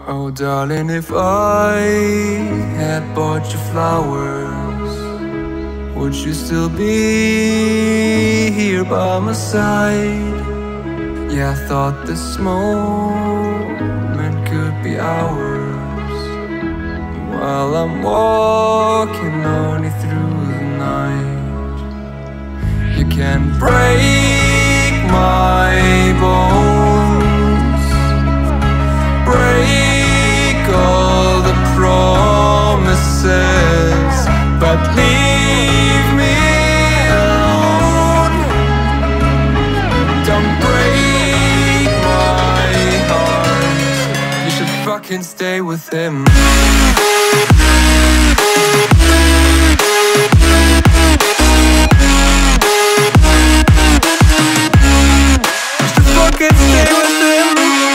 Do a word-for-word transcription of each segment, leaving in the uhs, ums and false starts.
Oh darling, if I had bought you flowers, would you still be here by my side? Yeah, I thought this moment could be ours, while I'm walking only through the night. You can break my bones, break all the promises, but leave me alone. Don't break my heart. You should fucking stay with him. You should fucking stay with him.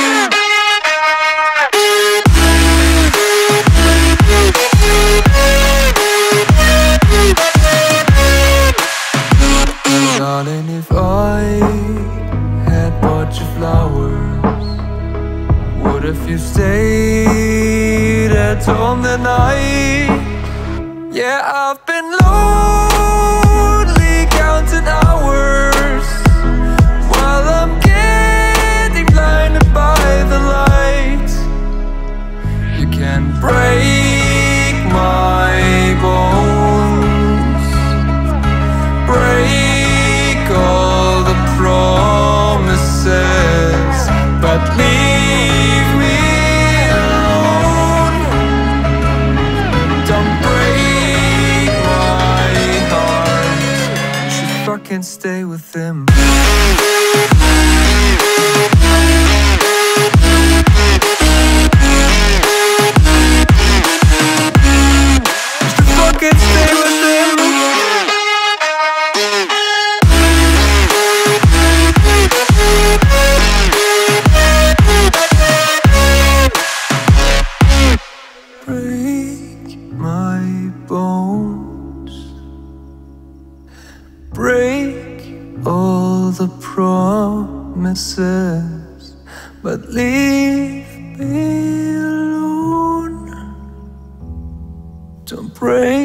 Darling, if I had bought you flowers, what if you stayed at home the night? Yeah, I've been lonely counting hours, while I'm getting blinded by the light. You can break my bones, break all the promises, but leave me alone. Don't break my heart. You should fucking stay with him. You should fucking stay with him. Break my bones, break all the promises, but leave me alone. Don't break